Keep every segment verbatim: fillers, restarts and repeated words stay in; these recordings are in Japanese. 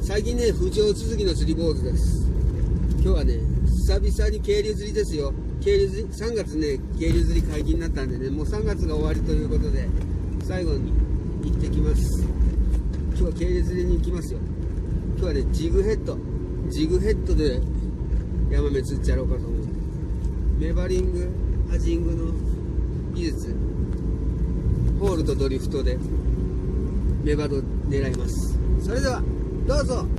最近ね、不調続きの釣り坊主です。今日はね、久々に渓流釣りですよ。渓流釣り、さんがつね、渓流釣り解禁になったんでね、もうさんがつが終わりということで、最後に行ってきます。今日は渓流釣りに行きますよ。今日はね、ジグヘッド、ジグヘッドでヤマメ釣っちゃろうかと思う。メバリング、ハジングの技術、ホールとドリフトでメバド狙います。それではどうぞ。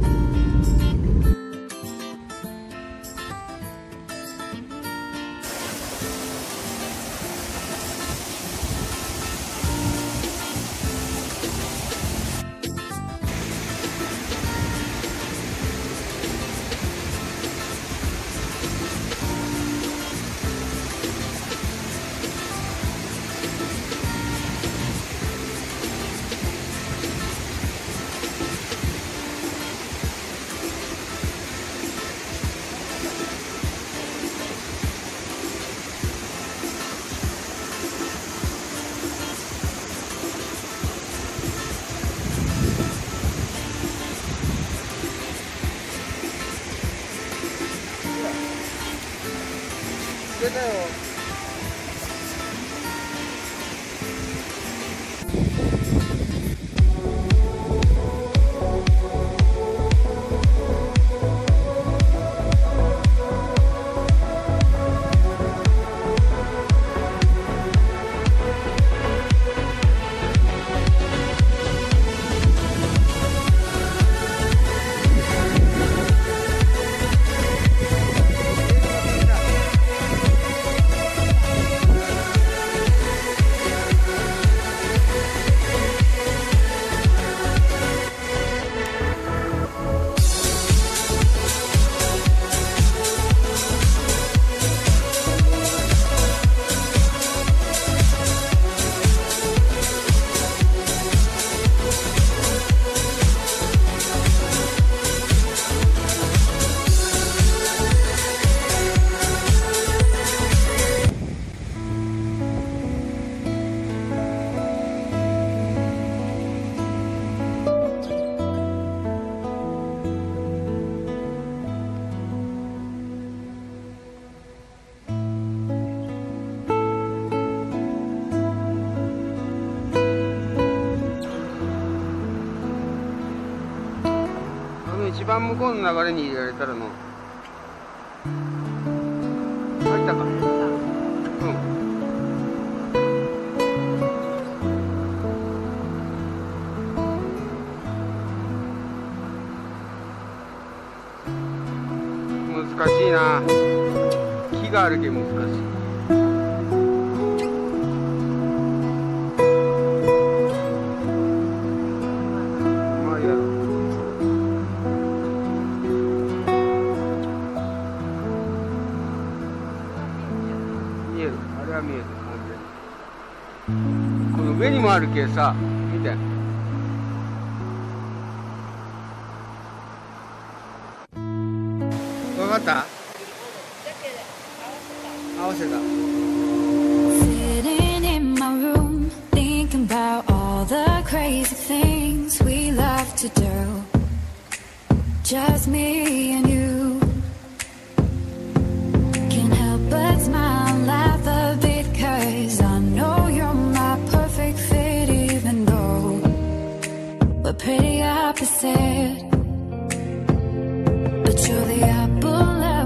出たよ。一番向こうの流れに入れられたらの入ったか。うん、難しいな。木があるけん難しい。あれは見える。この上にもあるけさ、見て。わかった？合わせた。Sitting in my room, thinking about all the crazy things we love to do. Just me and you. Can't help but smile and laugh a bit, 'cause I know you're my perfect fit, even though we're pretty opposite. But you're the apple of